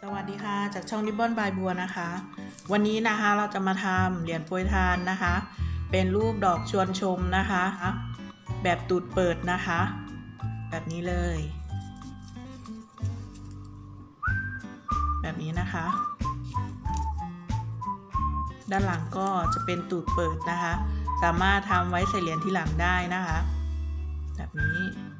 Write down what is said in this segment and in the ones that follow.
สวัสดีค่ะจากช่องริบบอนบายบัวนะคะวันนี้นะคะเราจะมาทำเหรียญโปรยทานนะคะเป็นรูปดอกชวนชมนะคะแบบตูดเปิดนะคะแบบนี้เลยแบบนี้นะคะด้านหลังก็จะเป็นตูดเปิดนะคะสามารถทำไว้ใส่เหรียญที่หลังได้นะคะแบบนี้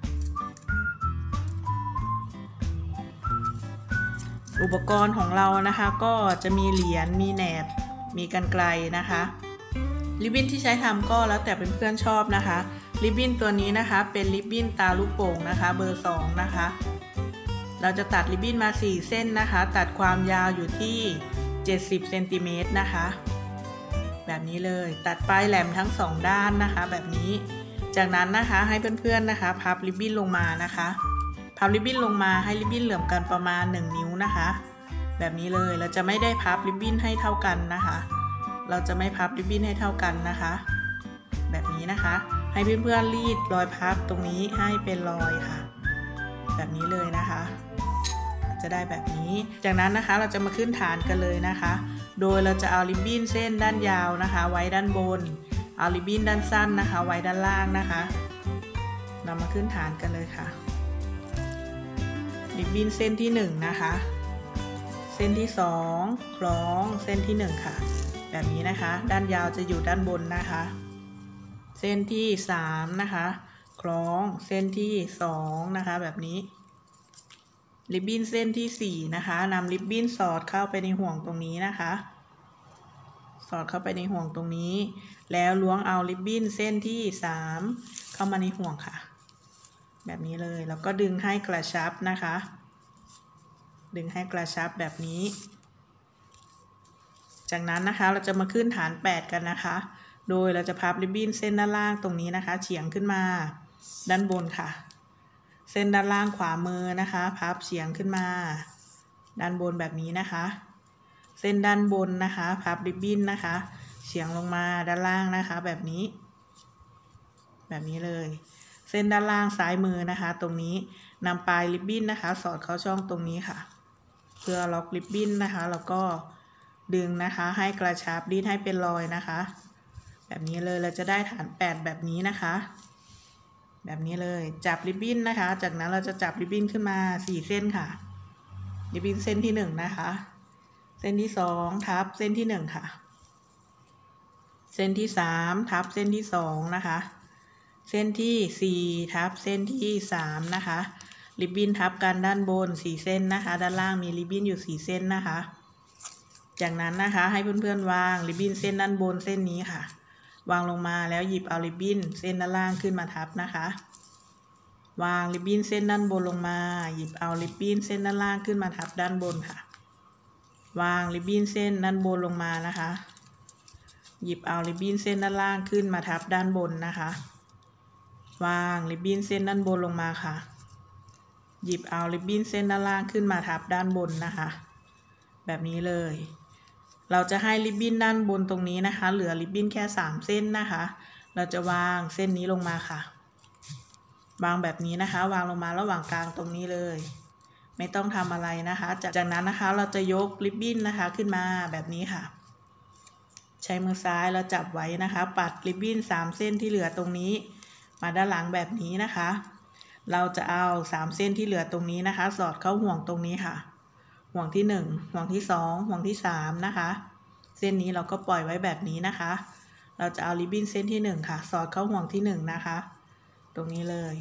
อุปกรณ์ของเรานะคะก็จะมีเหรียญมีแหนบมีกรรไกรนะคะริบบิ้นที่ใช้ทำก็แล้วแต่เพื่อนๆชอบนะคะริบบิ้นตัวนี้นะคะเป็นริบบิ้นตาลูกโป่งนะคะเบอร์2นะคะเราจะตัดริบบิ้นมา4เส้นนะคะตัดความยาวอยู่ที่70เซนติเมตรนะคะแบบนี้เลยตัดปลายแหลมทั้ง2ด้านนะคะแบบนี้จากนั้นนะคะให้เพื่อนๆนะคะพับริบบิ้นลงมานะคะพับริบบิ้นลงมาให้ริบบิ้นเหลื่อมกันประมาณ1นิ้วนะคะแบบนี้เลยเราจะไม่ได้พับริบบิ้นให้เท่ากันนะคะเราจะไม่พับริบบิ้นให้เท่ากันนะคะแบบนี้นะคะให้เพื่อนๆรีดรอยพับตรงนี้ให้เป็นรอยค่ะแบบนี้เลยนะคะจะได้แบบนี้จากนั้นนะคะเราจะมาขึ้นฐานกันเลยนะคะโดยเราจะเอาริบบิ้นเส้นด้านยาวนะคะไว้ด้านบนเอาริบบิ้นด้านสั้นนะคะไว้ด้านล่างนะคะเรามาขึ้นฐานกันเลยค่ะริบบิ้นเส้นที่1นะคะเส้นที่2คล้องเส้นที่1ค่ะแบบนี้นะคะด้านยาวจะอยู่ด้านบนนะคะเส้นที่3นะคะคล้องเส้นที่2นะคะแบบนี้ริบบิ้นเส้นที่4นะคะนำริบบิ้นสอดเข้าไปในห่วงตรงนี้นะคะสอดเข้าไปในห่วงตรงนี้แล้วล้วงเอาริบบิ้นเส้นที่3เข้ามาในห่วงค่ะแบบนี้เลยแล้วก็ดึงให้กระชับนะคะดึงให้กระชับแบบนี้จากนั้นนะคะเราจะมาขึ้นฐาน8กันนะคะโดยเราจะพับริบบิ้นเส้นด้านล่างตรงนี้นะคะเฉียงขึ้นมาด้านบนค่ะเส้นด้านล่างขวามือนะคะพับเฉียงขึ้นมาด้านบนแบบนี้นะคะเส้นด้านบนนะคะพับริบบิ้นนะคะเฉียงลงมาด้านล่างนะคะแบบนี้เลยเส้นด้านล่างซ้ายมือนะคะตรงนี้นำปลายริบบิ้นนะคะสอดเข้าช่องตรงนี้ค่ะเพื่อล็อกริบบิ้นนะคะแล้วก็ดึงนะคะให้กระชับรีดให้เป็นรอยนะคะแบบนี้เลยเราจะได้ฐาน8แบบนี้นะคะแบบนี้เลยจับริบบิ้นนะคะจากนั้นเราจะจับริบบิ้นขึ้นมา4เส้นค่ะริบบิ้นเส้นที่1นะคะเส้นที่2ทับเส้นที่1ค่ะเส้นที่3ทับเส้นที่2นะคะเส้นที่4ทับเส้นที่3นะคะริบบิ้นทับกันด้านบน4เส้นนะคะด้านล่างมีริบบิ้นอยู่4เส้นนะคะจากนั้นนะคะให้เพื่อนๆวางริบบิ้นเส้นด้านบนเส้นนี้ค่ะวางลงมาแล้วหยิบเอาริบบิ้นเส้นด้านล่างขึ้นมาทับนะคะวางริบบิ้นเส้นด้านบนลงมาหยิบเอาริบบิ้นเส้นด้านล่างขึ้นมาทับด้านบนค่ะวางริบบิ้นเส้นด้านบนลงมานะคะหยิบเอาริบบิ้นเส้นด้านล่างขึ้นมาทับด้านบนนะคะวางริบบิ้นเส้นด้านบนลงมาค่ะหยิบเอาริบบิ้นเส้นด้านล่างขึ้นมาทับด้านบนนะคะแบบนี้เลยเราจะให้ริบบิ้นด้านบนตรงนี้นะคะเหลือริบบิ้นแค่3เส้นนะคะเราจะวางเส้นนี้ลงมาค่ะวางแบบนี้นะคะวางลงมาระหว่างกลางตรงนี้เลยไม่ต้องทำอะไรนะคะจากนั้นนะคะเราจะยกริบบิ้นนะคะขึ้นมาแบบนี้ค่ะใช้มือซ้ายเราจับไว้นะคะปัดริบบิ้น3เส้นที่เหลือตรงนี้มาด้านหลังแบบนี้นะคะเราจะเอา3เส้นที่เหลือตรงนี้นะคะสอดเข้าห่วงตรงนี้ค่ะห่วงที่1ห่วงที่2ห่วงที่3นะคะเส้นนี้เราก็ปล่อยไว้แบบนี้นะคะเราจะเอาริบบิ้นเส้นที่1ค่ะสอดเข้าห่วงที่1นะคะตรงนี้เลย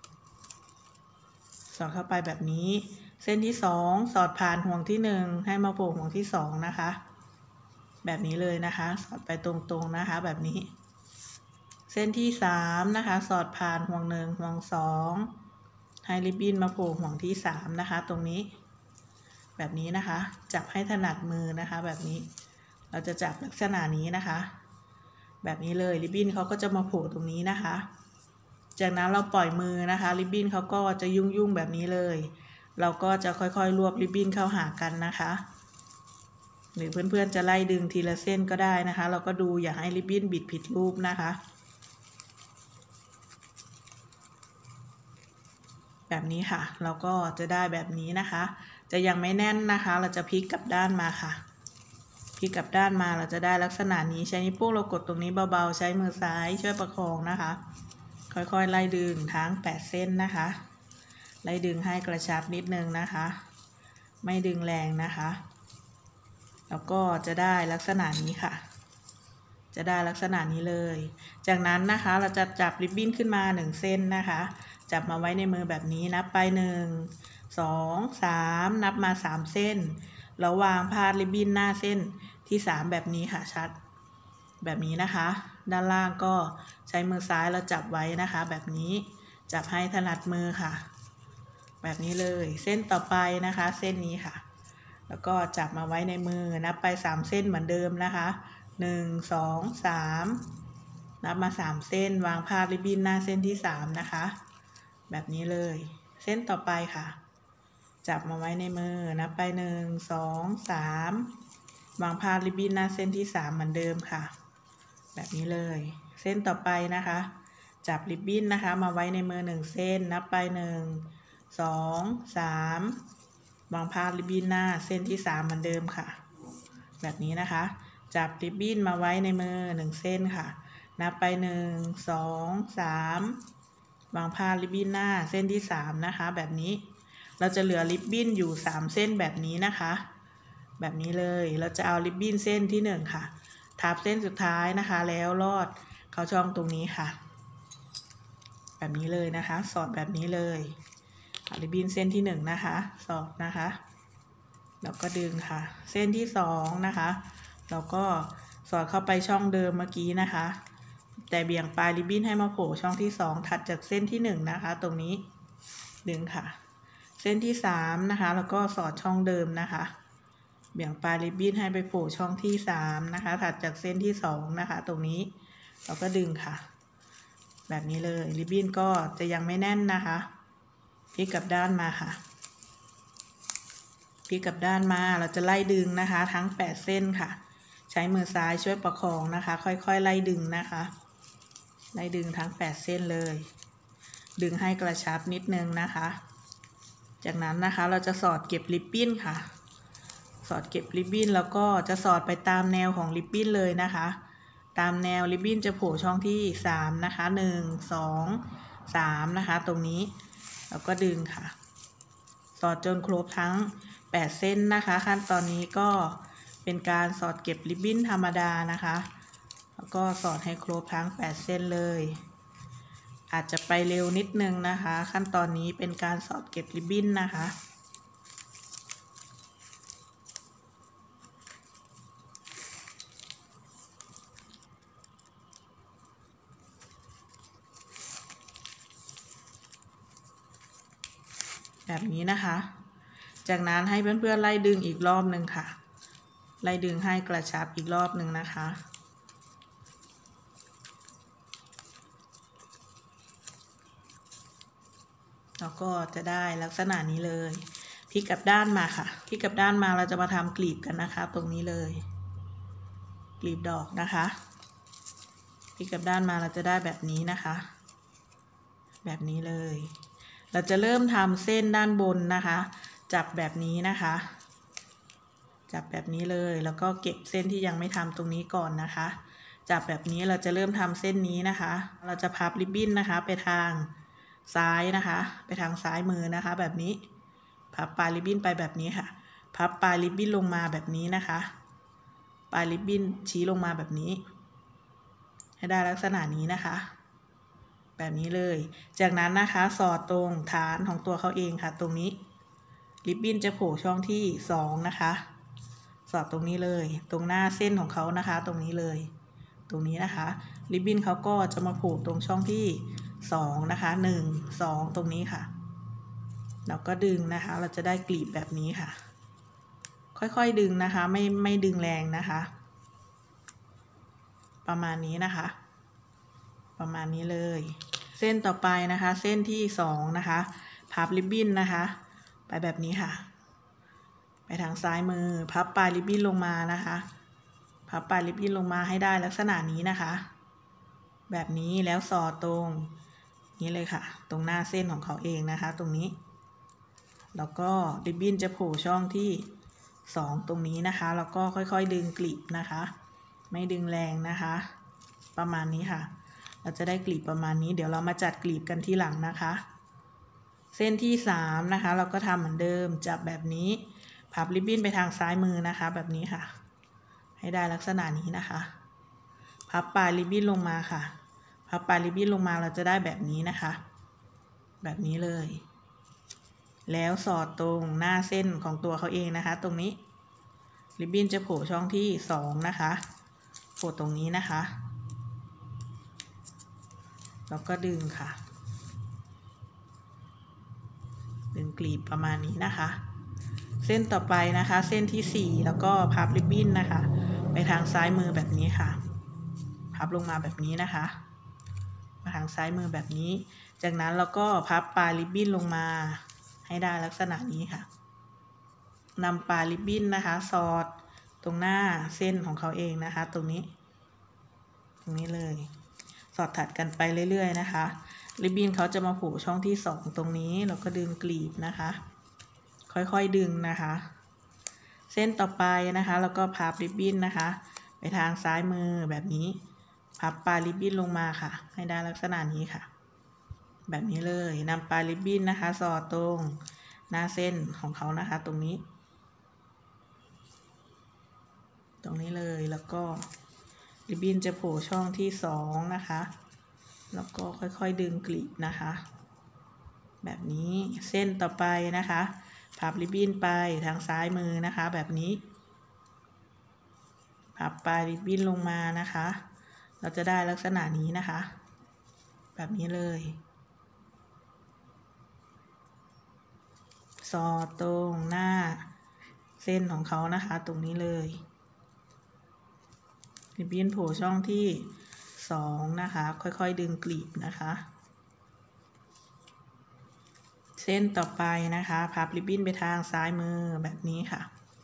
สอดเข้าไปแบบนี้เส้นที่2สอดผ่านห่วงที่1ให้มาโผล่ห่วงที่2นะคะแบบนี้เลยนะคะสอดไปตรงๆนะคะแบบนี้เส้นที่3นะคะสอดผ่านห่วง1ห่วง2ให้ริบบิ้นมาโผล่ห่วงที่3นะคะตรงนี้แบบนี้นะคะจับให้ถนัดมือนะคะแบบนี้เราจะจับลักษณะนี้นะคะแบบนี้เลยริบบิ้นเขาก็จะมาโผล่ตรงนี้นะคะจากนั้นเราปล่อยมือนะคะริบบิ้นเขาก็จะยุ่งแบบนี้เลยเราก็จะค่อยๆรวบริบบิ้นเข้าหากันนะคะหรือเพื่อนๆจะไล่ดึงทีละเส้นก็ได้นะคะเราก็ดูอย่าให้ริบบิ้นบิดผิดรูปนะคะแบบนี้ค่ะเราก็จะได้แบบนี้นะคะจะยังไม่แน่นนะคะเราจะพลิกกลับด้านมาค่ะพลิกกลับด้านมาเราจะได้ลักษณะนี้ใช้นิ้วโป้งเรากดตรงนี้เบาๆใช้มือซ้ายช่วยประคองนะคะค่อยๆไล่ดึงทั้ง8เส้นนะคะไล่ดึงให้กระชับนิดนึงนะคะไม่ดึงแรงนะคะแล้วก็จะได้ลักษณะนี้ค่ะจะได้ลักษณะนี้เลยจากนั้นนะคะเราจะจับริบบิ้นขึ้นมา1เส้นนะคะจับมาไว้ในมือแบบนี้นับไป1 2 3นับมา3เส้นแล้ววางพาดริบบิ้นหน้าเส้นที่3แบบนี้ค่ะชัดแบบนี้นะคะด้านล่างก็ใช้มือซ้ายเราจับไว้นะคะแบบนี้จับให้ถนัดมือค่ะแบบนี้เลยเส้นต่อไปนะคะเส้นนี้ค่ะแล้วก็จับมาไว้ในมือนับไป3เส้นเหมือนเดิมนะคะ1 2 3นับมา3เส้นวางพาดริบบิ้นหน้าเส้นที่3นะคะแบบนี้เลยเส้นต่อไปค่ะจับมาไว้ในมือนับไป1 2 3วางพาดริบบิ้นหน้าเส้นที่3เหมือนเดิมค่ะแบบนี้เลยเส้นต่อไปนะคะจับริบบิ้นนะคะมาไว้ในมือ1เส้นนับไป1 2 3วางพาดริบบิ้นหน้าเส้นที่3เหมือนเดิมค่ะแบบนี้นะคะจับริบบิ้นมาไว้ในมือ1เส้นค่ะนับไป1 2 3วางพาดริบบิ้นหน้าเส้นที่3นะคะแบบนี้เราจะเหลือริบบิ้นอยู่3เส้นแบบนี้นะคะแบบนี้เลยเราจะเอาริบบิ้นเส้นที่1ค่ะทับเส้นสุดท้ายนะคะแล้วลอดเข้าช่องตรงนี้ค่ะแบบนี้เลยนะคะสอดแบบนี้เลยริบบิ้นเส้นที่1นะคะสอดนะคะแล้วก็ดึงค่ะเส้นที่2นะคะเราก็สอดเข้าไปช่องเดิมเมื่อกี้นะคะแต่เบี่ยงปลายริบบิ้นให้มาโผล่ช่องที่2ถัดจากเส้นที่1นะคะตรงนี้ดึงค่ะเส้นที่3นะคะแล้วก็สอดช่องเดิมนะคะเบี่ยงปลายริบบิ้นให้ไปโผล่ช่องที่3นะคะถัดจากเส้นที่2นะคะตรงนี้เราก็ดึงค่ะแบบนี้เลยริบบิ้นก็จะยังไม่แน่นนะคะพลิกกลับด้านมาค่ะพลิกกลับด้านมาเราจะไล่ดึงนะคะทั้ง8เส้นค่ะใช้มือซ้ายช่วยประคองนะคะค่อยๆไล่ดึงนะคะไล่ดึงทั้ง8เส้นเลยดึงให้กระชับนิดนึงนะคะจากนั้นนะคะเราจะสอดเก็บริบบิ้นค่ะสอดเก็บริบบิ้นแล้วก็จะสอดไปตามแนวของริบบิ้นเลยนะคะตามแนวริบบิ้นจะโผล่ช่องที่3นะคะ1 2 3นะคะตรงนี้แล้วก็ดึงค่ะสอดจนครบทั้ง8เส้นนะคะขั้นตอนนี้ก็เป็นการสอดเก็บริบบิ้นธรรมดานะคะแล้วก็สอดให้ครบทั้ง8เส้นเลยอาจจะไปเร็วนิดนึงนะคะขั้นตอนนี้เป็นการสอดเก็บริบบิ้นนะคะแบบนี้นะคะจากนั้นให้เพื่อนๆไล่ดึงอีกรอบหนึ่งค่ะไล่ดึงให้กระชับอีกรอบหนึ่งนะคะแล้วก็จะได้ลักษณะนี้เลยพลิกกลับด้านมาค่ะพลิกกลับด้านมาเราจะมาทำกลีบกันนะคะตรงนี้เลยกลีบดอกนะคะพลิกกลับด้านมาเราจะได้แบบนี้นะคะแบบนี้เลยเราจะเริ่มทำเส้นด้านบนนะคะจับแบบนี้นะคะจับแบบนี้เลยแล้วก็เก็บเส้นที่ยังไม่ทำตรงนี้ก่อนนะคะจับแบบนี้เราจะเริ่มทำเส้นนี้นะคะเราจะพับริบบิ้นนะคะไปทางซ้ายนะคะไปทางซ้ายมือนะคะแบบนี้พับปลายริบบิ้นไปแบบนี้ค่ะพับปลายริบบิ้นลงมาแบบนี้นะคะปลายริบบิ้นชี้ลงมาแบบนี้ให้ได้ลักษณะนี้นะคะแบบนี้เลยจากนั้นนะคะสอดตรงฐานของตัวเขาเองค่ะตรงนี้ริบบิ้นจะโผล่ช่องที่2นะคะสอดตรงนี้เลยตรงหน้าเส้นของเขานะคะตรงนี้เลยตรงนี้นะคะริบบิ้นเขาก็จะมาโผล่ตรงช่องที่2นะคะ1 2ตรงนี้ค่ะแล้วก็ดึงนะคะเราจะได้กลีบแบบนี้ค่ะค่อยๆดึงนะคะไม่ดึงแรงนะคะประมาณนี้นะคะประมาณนี้เลยเส้นต่อไปนะคะเส้นที่2นะคะพับริบบิ้นนะคะไปแบบนี้ค่ะไปทางซ้ายมือพับปลายริบบิ้นลงมานะคะพับปลายริบบิ้นลงมาให้ได้ลักษณะนี้นะคะแบบนี้แล้วสอดตรงนี้เลยค่ะตรงหน้าเส้นของเขาเองนะคะตรงนี้แล้วก็ริบบิ้นจะโผล่ช่องที่2ตรงนี้นะคะแล้วก็ค่อยๆดึงกลีบนะคะไม่ดึงแรงนะคะประมาณนี้ค่ะเราจะได้กลีบประมาณนี้เดี๋ยวเรามาจัดกลีบกันที่หลังนะคะเส้นที่3นะคะเราก็ทำเหมือนเดิมจับแบบนี้พับริบบิ้นไปทางซ้ายมือนะคะแบบนี้ค่ะให้ได้ลักษณะนี้นะคะพับปลายริบบิ้นลงมาค่ะพับปลายริบบิ้นลงมาเราจะได้แบบนี้นะคะแบบนี้เลยแล้วสอดตรงหน้าเส้นของตัวเขาเองนะคะตรงนี้ริบบิ้นจะโผล่ช่องที่2นะคะโผล่ตรงนี้นะคะแล้วก็ดึงค่ะดึงกลีบประมาณนี้นะคะเส้นต่อไปนะคะเส้นที่4แล้วก็พับริบบิ้นนะคะไปทางซ้ายมือแบบนี้ค่ะพับลงมาแบบนี้นะคะมาทางซ้ายมือแบบนี้จากนั้นเราก็พับปลายริบบิ้นลงมาให้ได้ลักษณะนี้ค่ะนำปลายริบบิ้นนะคะสอดตรงหน้าเส้นของเขาเองนะคะตรงนี้เลยสอดถัดกันไปเรื่อยๆนะคะริบบิ้นเขาจะมาโผล่ช่องที่2ตรงนี้เราก็ดึงกลีบนะคะค่อยๆดึงนะคะเส้นต่อไปนะคะแล้วก็พับริบบิ้นนะคะไปทางซ้ายมือแบบนี้พับปลายริบบิ้นลงมาค่ะให้ได้ลักษณะนี้ค่ะแบบนี้เลยนำปลายริบบิ้นนะคะสอดตรงหน้าเส้นของเขานะคะตรงนี้เลยแล้วก็ริบบิ้นจะโผล่ช่องที่2นะคะแล้วก็ค่อยๆดึงกลีบนะคะแบบนี้เส้นต่อไปนะคะพับริบบิ้นไปทางซ้ายมือนะคะแบบนี้พับปลายริบบิ้นลงมานะคะเราจะได้ลักษณะนี้นะคะแบบนี้เลยสอดตรงหน้าเส้นของเขานะคะตรงนี้เลยริบบิ้นโผล่ช่องที่2นะคะค่อยๆดึงกลีบนะคะเส้นต่อไปนะคะพับริบบิ้นไปทางซ้ายมือแบบนี้ค่ะ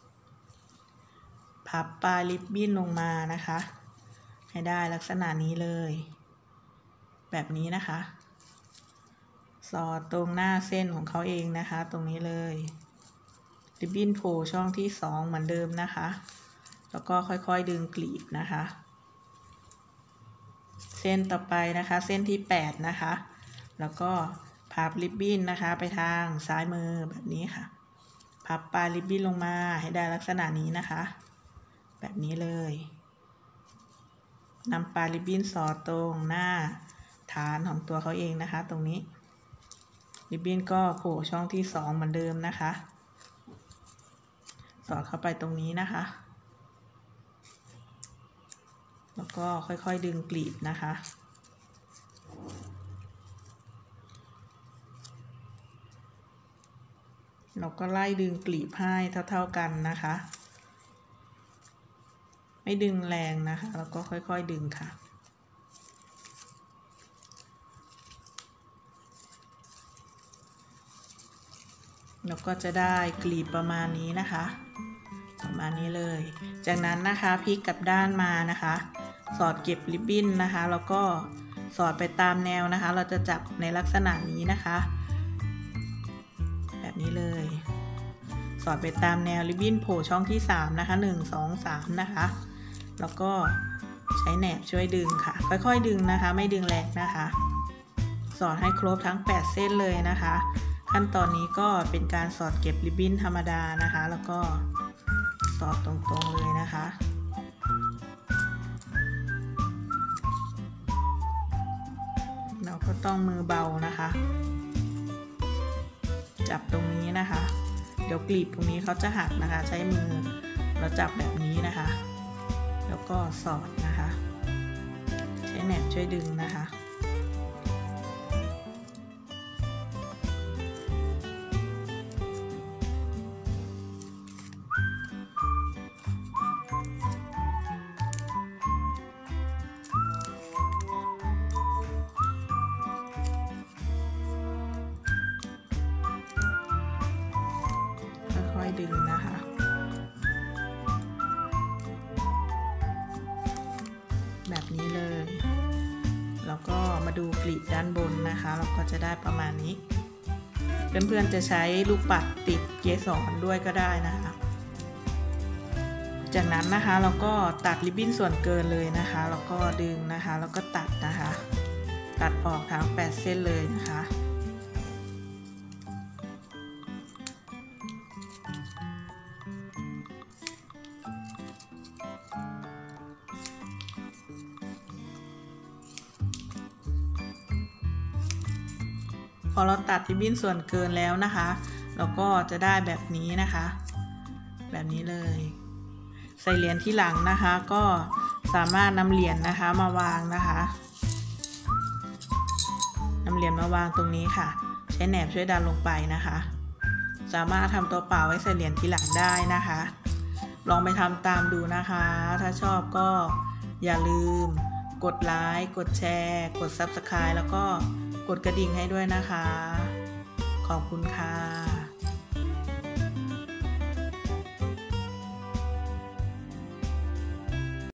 พับปลายริบบิ้นลงมานะคะให้ได้ลักษณะนี้เลยแบบนี้นะคะสอดตรงหน้าเส้นของเขาเองนะคะตรงนี้เลยริบบิ้นโผล่ช่องที่2เหมือนเดิมนะคะแล้วก็ค่อยๆดึงกลีบนะคะเส้นต่อไปนะคะเส้นที่8นะคะแล้วก็พับริบบิ้นนะคะไปทางซ้ายมือแบบนี้ค่ะพับปลายริบบิ้นลงมาให้ได้ลักษณะนี้นะคะแบบนี้เลยนำปลายริบบิ้นสอดตรงหน้าฐานของตัวเขาเองนะคะตรงนี้ริบบิ้นก็โผล่ช่องที่2เหมือนเดิมนะคะสอดเข้าไปตรงนี้นะคะแล้วก็ค่อยๆดึงกลีบนะคะเราก็ไล่ดึงกลีบให้เท่าๆกันนะคะไม่ดึงแรงนะคะแล้วก็ค่อยๆดึงค่ะแล้วก็จะได้กลีบประมาณนี้นะคะประมาณนี้เลยจากนั้นนะคะพลิกกลับด้านมานะคะสอดเก็บริบบิ้นนะคะแล้วก็สอดไปตามแนวนะคะเราจะจับในลักษณะนี้นะคะแบบนี้เลยสอดไปตามแนวริบบิ้นโผล่ช่องที่3นะคะ1 2 3นะคะแล้วก็ใช้แหนบช่วยดึงค่ะค่อยๆดึงนะคะไม่ดึงแรงนะคะสอดให้ครบทั้ง8เส้นเลยนะคะขั้นตอนนี้ก็เป็นการสอดเก็บริบบิ้นธรรมดานะคะแล้วก็สอดตรงๆเลยนะคะเราก็ต้องมือเบานะคะจับตรงนี้นะคะเดี๋ยวกลีบตรงนี้เขาจะหักนะคะใช้มือเราจับแบบนี้นะคะแล้วก็สอดนะคะใช้แหนบช่วยดึงนะคะดึงนะคะแบบนี้เลยแล้วก็มามาดูกลีบด้านบนนะคะเราก็จะได้ประมาณนี้เพื่อนๆจะใช้ลูกปัดติดเกสรด้วยก็ได้นะคะจากนั้นนะคะเราก็ตัดริบบิ้นส่วนเกินเลยนะคะแล้วก็ดึงนะคะแล้วก็ตัดนะคะตัดออกทั้ง8เส้นเลยนะคะพอเราตัดริบบิ้นส่วนเกินแล้วนะคะเราก็จะได้แบบนี้นะคะแบบนี้เลยใส่เหรียญที่หลังนะคะก็สามารถนำเหรียญนะคะมาวางนะคะนำเหรียญมาวางตรงนี้ค่ะใช้แหนบช่วยดันลงไปนะคะสามารถทำตัวเปล่าไว้ใส่เหรียญที่หลังได้นะคะลองไปทำตามดูนะคะถ้าชอบก็อย่าลืมกดไลค์กดแชร์กด Subscribe แล้วก็กดกระดิ่งให้ด้วยนะคะขอบคุณค่ะ